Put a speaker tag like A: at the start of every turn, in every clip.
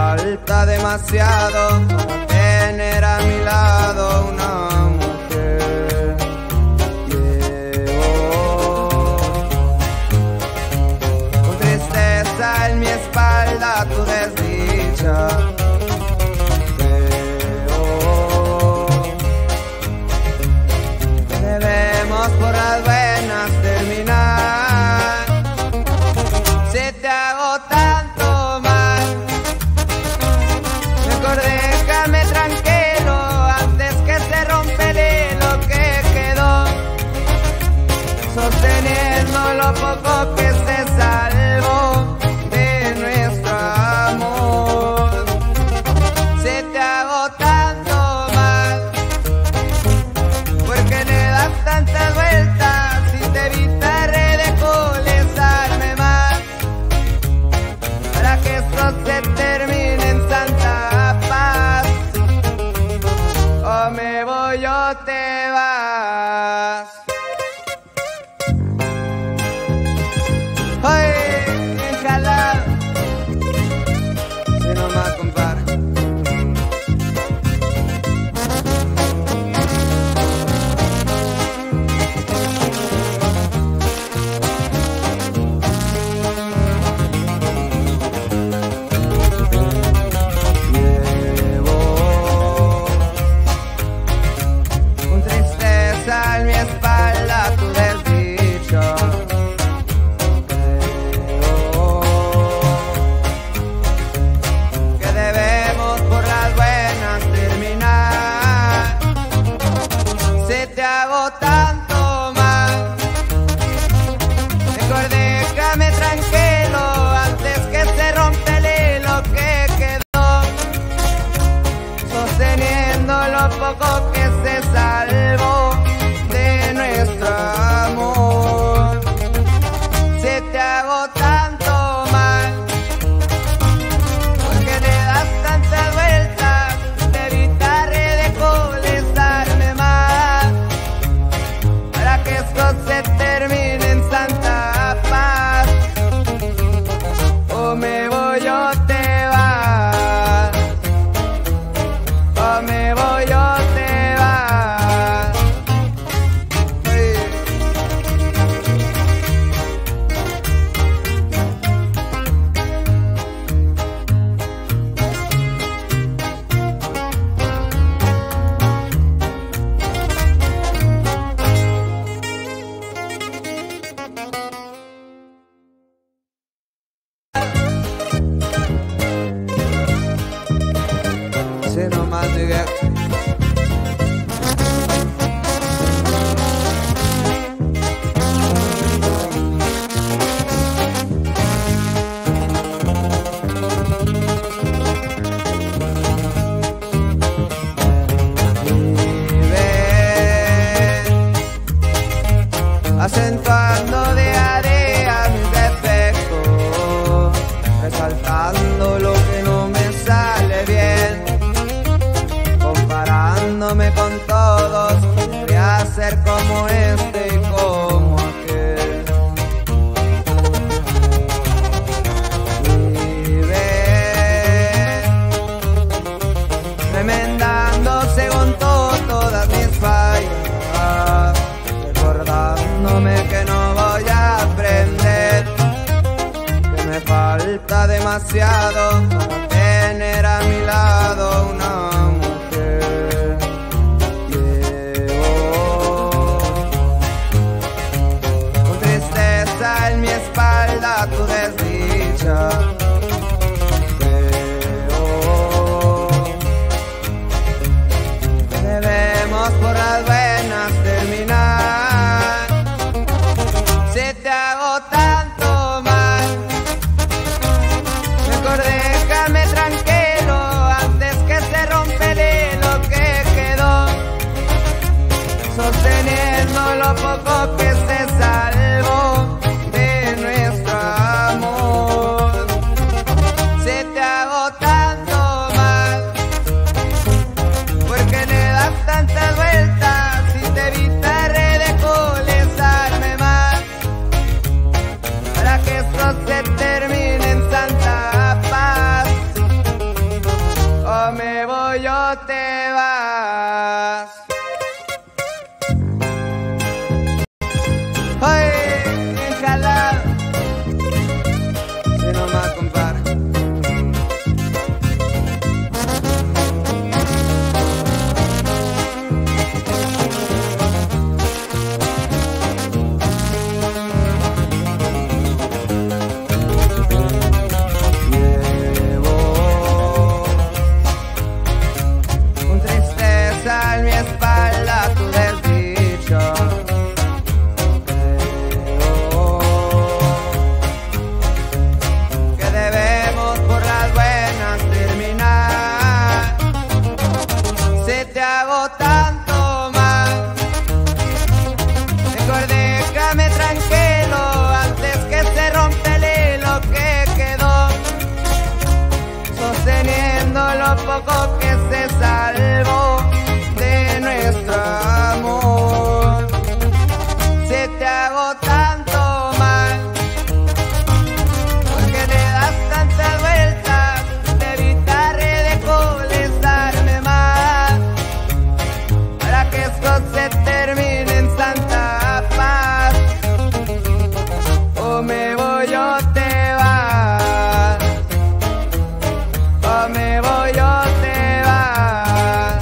A: falta demasiado para tener a mi lado una mujer. Llevo con tristeza en mi espalda tu desdicha. Creo que debemos por las buenas terminar. Se te hago tanto mal, mejor déjame tranquilo antes que se rompe el hilo que quedó, sosteniendo lo poco que se salvó de nuestro amor. Se te hago tanto mal, porque le das tantas vueltas y te evitaré de colesarme más, para que esto se termine en santa paz. O me voy o te vas. ¡Ay, bien jalado! Si nomás, compadre. En mi espalda tu desdicha. Creo que debemos por las buenas terminar. Se te hago tanto mal, mejor déjame tranquilo antes que se rompe el hilo que quedó, sosteniendo lo poco que se salvó de nuestro amor. Se te hago tanto mal, porque le das tantas vueltas, te evitaré de colesarme más, para que esto se termine en santa paz. O me voy o te vas, o me voy o te vas. Si nomás llegué. Acentuando día a día mis defectos, resaltando lo que no me sale bien, comparándome con todos. Quería ser como este y como aquel. Vive remendando según todas mis fallas, recordándome que no voy a aprender, que me falta demasiado para tener a mi lado una mujer. Llevo con tristeza en mi espalda tu desdicha. Creo que debemos por las buenas terminar. Se te hago tanto mal, mejor déjame tranquilo antes que se rompe el hilo que quedó, sosteniendo lo poco que se salvó de nuestro amor. Se te hago tanto mal, porque le das tantas vueltas y te evitaré de colesarme más, para que esto se termine en santa paz. te vas. Ay, ojalá, si no más compara. En mi espalda tu desdicho, creo que debemos por las buenas terminar. Si te hago tanto mal, mejor déjame tranquilo antes que se rompa el hilo que quedó, sosteniendo lo poco que se salvó de nuestro amor. Si te hago tanto mal, porque le das tantas vueltas, te evitaré de molestarme más, para que esto se termine en santa paz. O me voy o te vas, o me voy o te vas.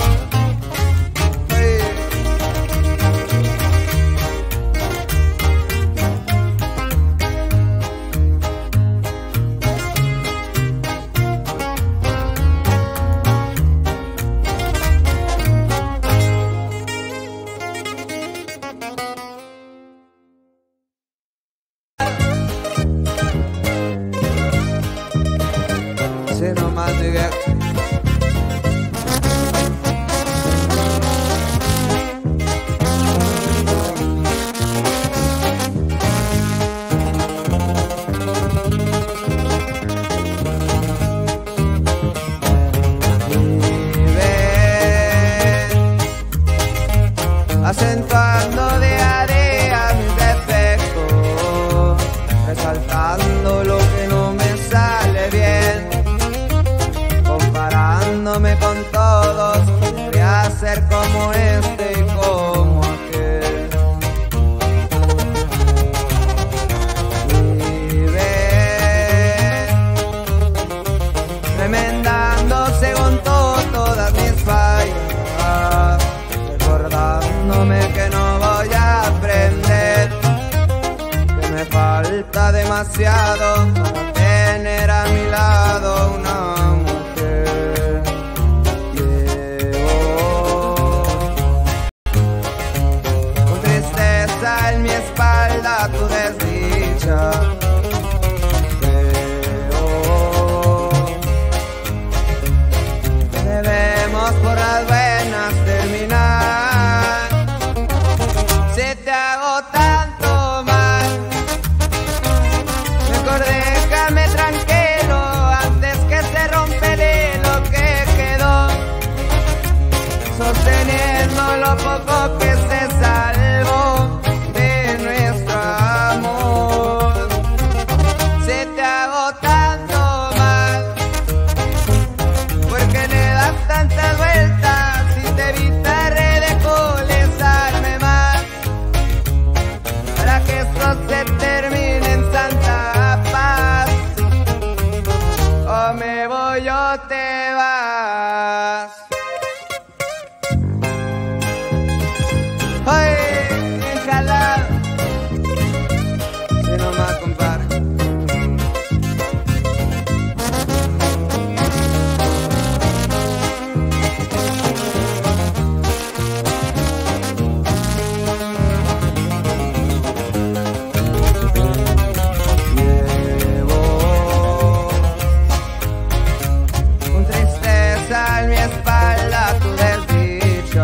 A: Si no más llegué. Acentuando día a día mis defectos, resaltando lo que no me sale bien, comparándome con todos. Podría ser como este y como aquel. Vive remendando según todas mis fallas, recordándome que no voy a aprender, que me falta demasiado para tener a mi lado una mujer. Llevo con tristeza en mi espalda tu desdicha, creo que debemos por las buenas terminar. Si te hago tanto mal, mejor déjame tranquilo antes que se rompa el hilo que quedó, sosteniendo lo poco que se salvó de nuestro amor. Si te hago tanto mal, porque le das tantas vueltas y te evitaré de molestarme más, para que esto se termine en santa paz. O me voy o te vas. Ay, ojalá, si no más compara. En mi espalda tu desdicho,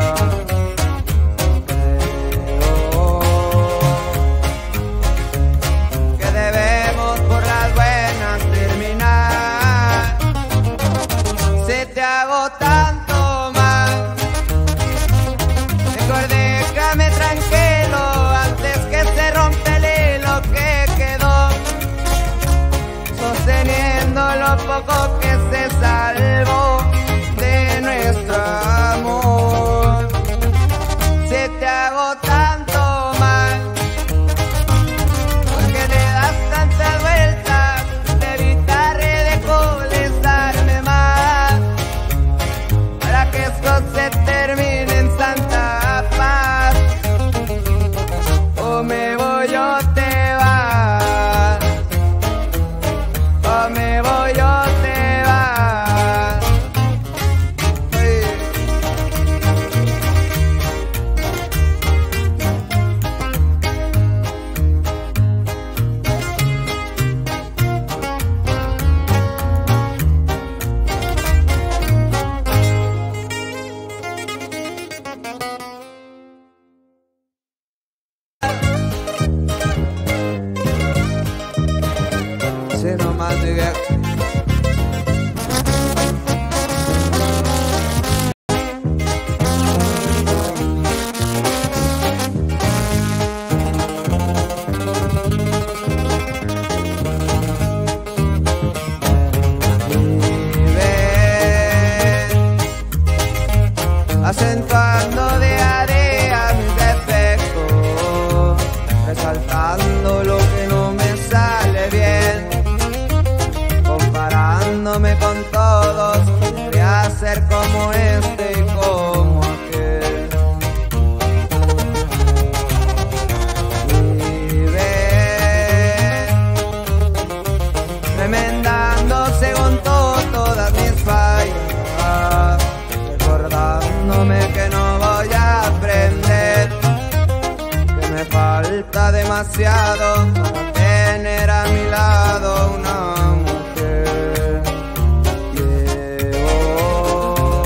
A: creo que debemos por las buenas terminar. Si te hago tanto mal, mejor déjame tranquilo antes que se rompa el hilo que quedó, sosteniendo lo poco que se salvó de nuestra demasiado para tener a mi lado una mujer. Llevo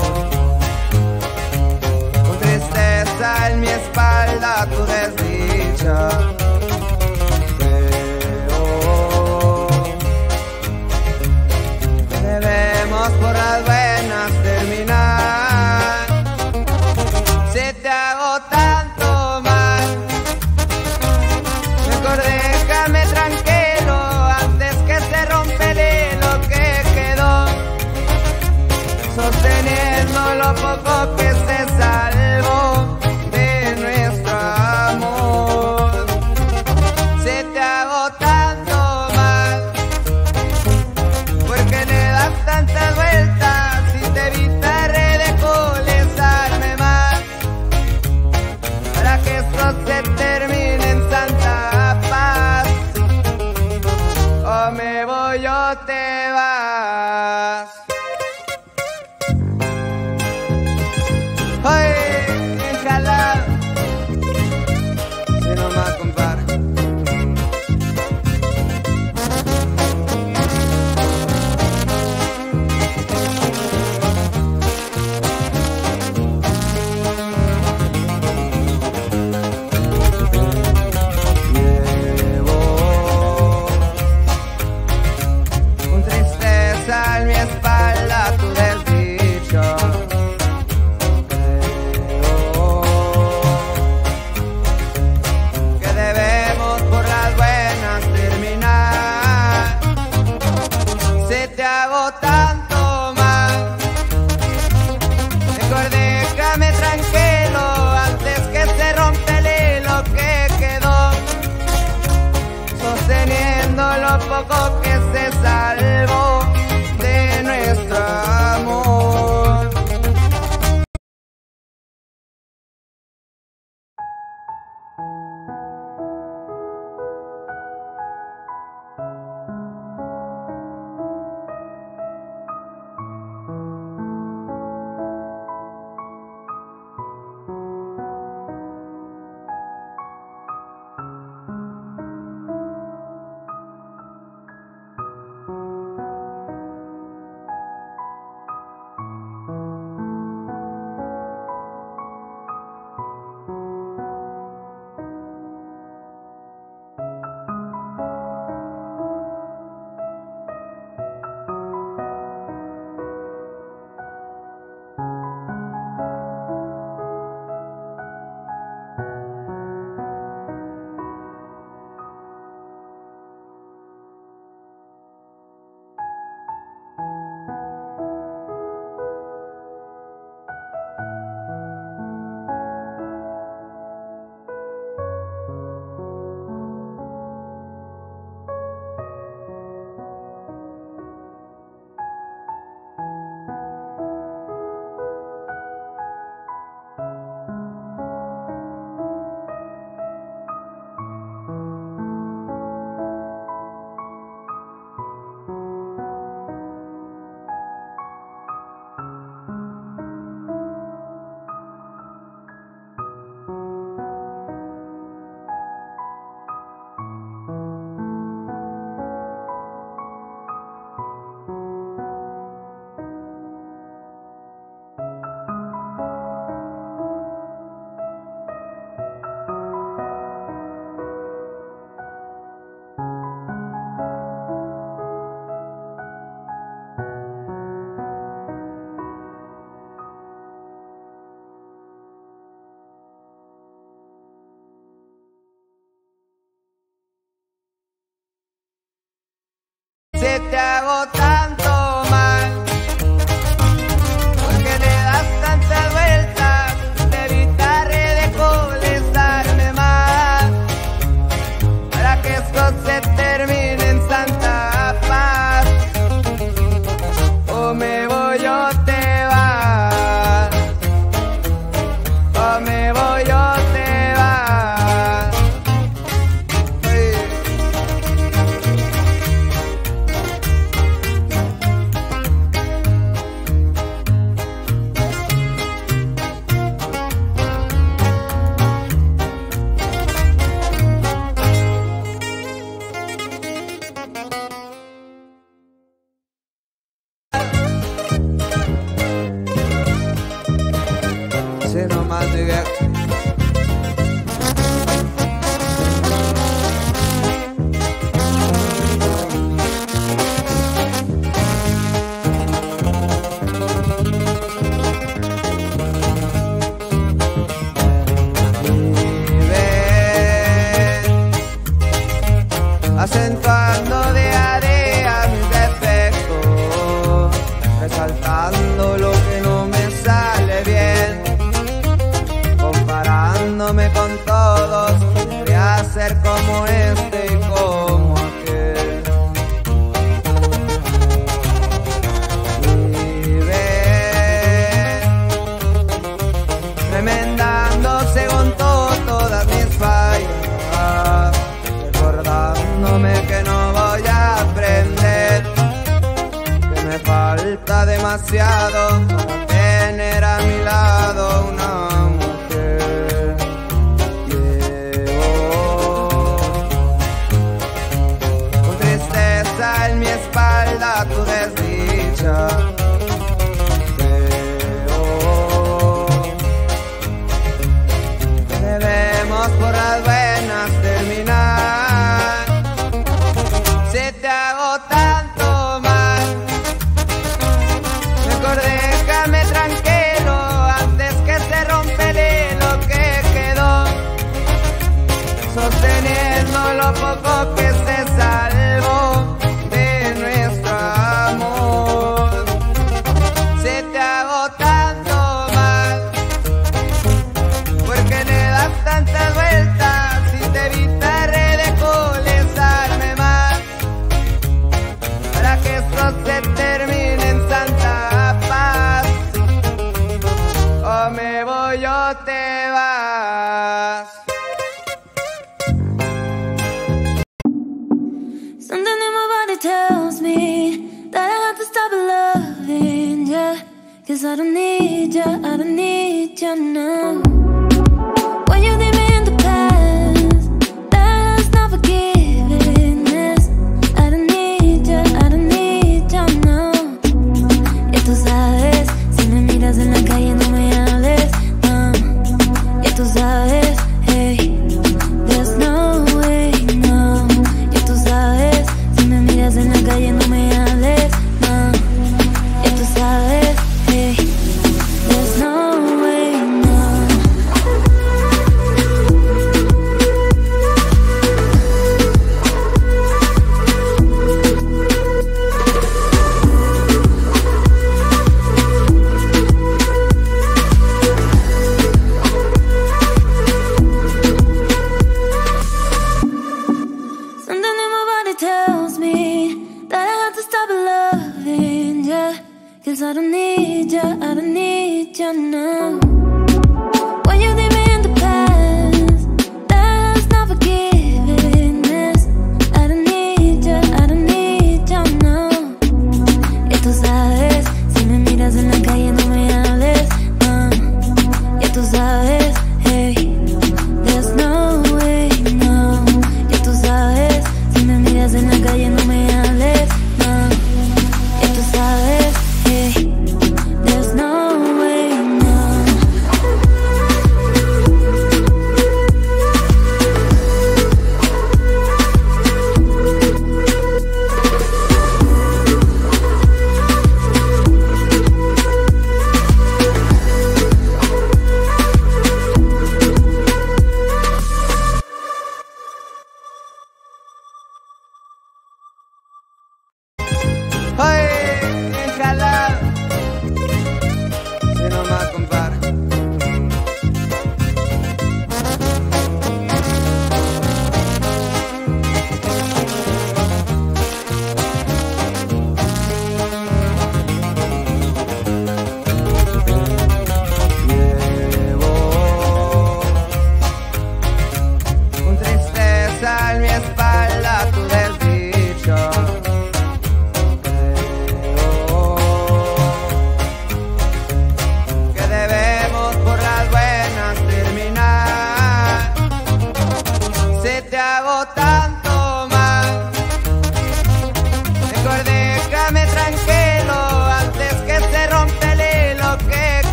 A: con tristeza en mi espalda tu desdicha. Creo que debemos por las buenas terminar. Si te hago tanto mal, mejor déjame tranquilo antes que se rompe el hilo que quedó, sosteniendo lo poco que se salvó de nuestro amor. Si te hago tanto mal, porque le das tantas vueltas y te evitaré de molestarme más, para que esto se termine en santa paz. O me voy o te vas. ¡Ay, qué jalado! Si no más, compadre. En mi espalda tu desdicho. Creo que debemos por las buenas terminar. Si te hago tanto mal, mejor déjame tranquilo antes que se rompe el hilo que quedó, sosteniendo lo poco que se salvó de nuestro amor. Si te hago tanto mal, porque le das tantas vueltas, te evitaré de molestarme más, para que esto se termine en santa paz. O me voy o te vas, o me voy o te vas. Ay. buscando lo que no me sale bien, comparándome con todos. Quería ser como este y como aquel. Vive remendando según todas mis fallas, recordándome que no voy a aprender, que me falta demasiado para tener a mi lado una mujer. Llevo con tristeza en mi espalda tu desdicha. Debemos por las buenas terminar. Si te hago tanto mal, mejor déjame tranquilo antes que se rompe el hilo que quedó, sosteniendo lo poco que se salvó de nuestro amor. Si te hago tanto mal, porque le das tantas vueltas y te evitaré de molestarme más, para que esto se termine en santa paz. O me voy o te vas.
B: Something in my body tells me that I have to stop loving ya, 'cause I don't need ya, I don't need ya now. When you did me in the past, that's not forgiveness. I don't need ya, I don't need ya now. Y tú sabes, si me miras en la calle no me hables, no. Y tú sabes, hey, there's no way, no. Y tú sabes, si me miras en la calle no me hables, no. Y tú sabes, hey, there's no way, no. Something in my body tells me that I have to stop loving ya, 'cause I don't need ya, I don't need ya now. When you did me in the past, that's not forgiveness. I don't need ya, I don't need ya now. Y tú sabes, si me miras en la calle no me hables, no. Y tú sabes, hey, there's no way, no. Y tú sabes, si me miras en la calle no me hables, no. Y tú sabes, hey, there's no way, no.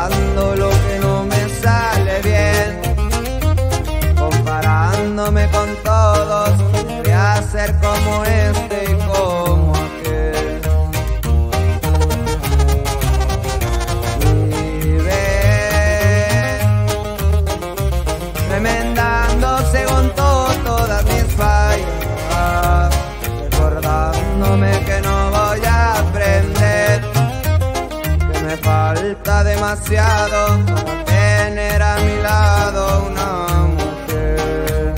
A: buscando lo que no me sale bien, comparándome con todos. Quería ser como este y como aquel. Vive remendando según todas mis fallas, recordándome que no voy a aprender, que me falta demasiado para tener a mi lado una mujer.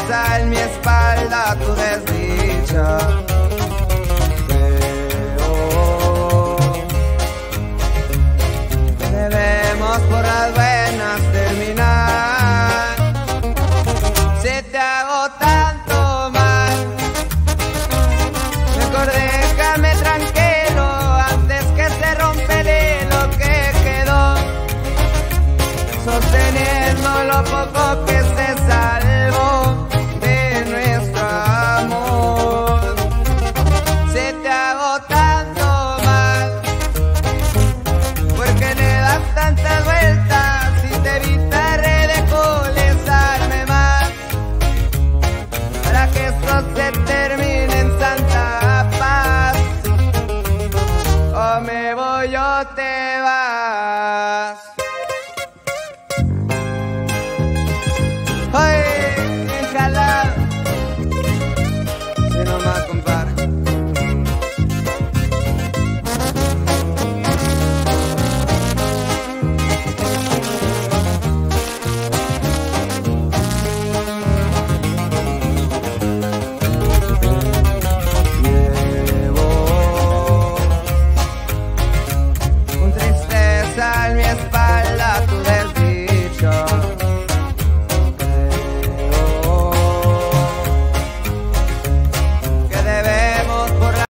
A: pasa el miedo.